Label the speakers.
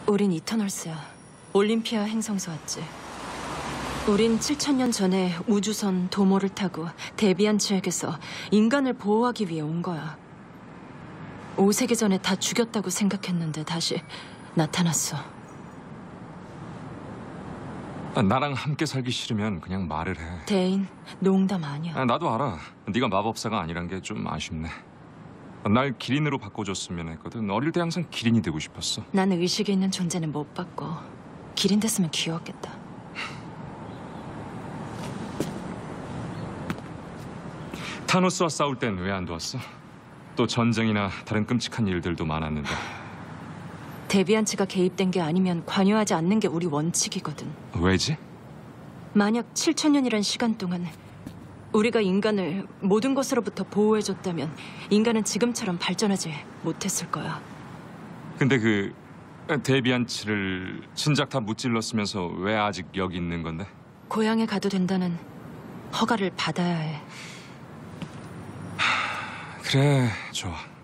Speaker 1: 우린 이터널스야. 올림피아 행성서 왔지. 우린 7,000년 전에 우주선 도모를 타고 데비안츠에게서 인간을 보호하기 위해 온 거야. 5세기 전에 다 죽였다고 생각했는데 다시 나타났어.
Speaker 2: 나랑 함께 살기 싫으면 그냥 말을 해.
Speaker 1: 대인, 농담 아니야.
Speaker 2: 나도 알아. 네가 마법사가 아니란 게 좀 아쉽네. 날 기린으로 바꿔줬으면 했거든. 어릴 때 항상 기린이 되고 싶었어.
Speaker 1: 나는 의식이 있는 존재는 못 바꿔. 기린 됐으면 귀여웠겠다.
Speaker 2: 타노스와 싸울 땐 왜 안 도왔어? 또 전쟁이나 다른 끔찍한 일들도 많았는데.
Speaker 1: 데비안츠가 개입된 게 아니면 관여하지 않는 게 우리 원칙이거든.
Speaker 2: 왜지?
Speaker 1: 만약 7,000년이란 시간 동안 우리가 인간을 모든 것으로부터 보호해줬다면 인간은 지금처럼 발전하지 못했을 거야.
Speaker 2: 근데 그 데비안츠를 진작 다 무찔렀으면서 왜 아직 여기 있는 건데?
Speaker 1: 고향에 가도 된다는 허가를 받아야 해.
Speaker 2: 그래, 좋아.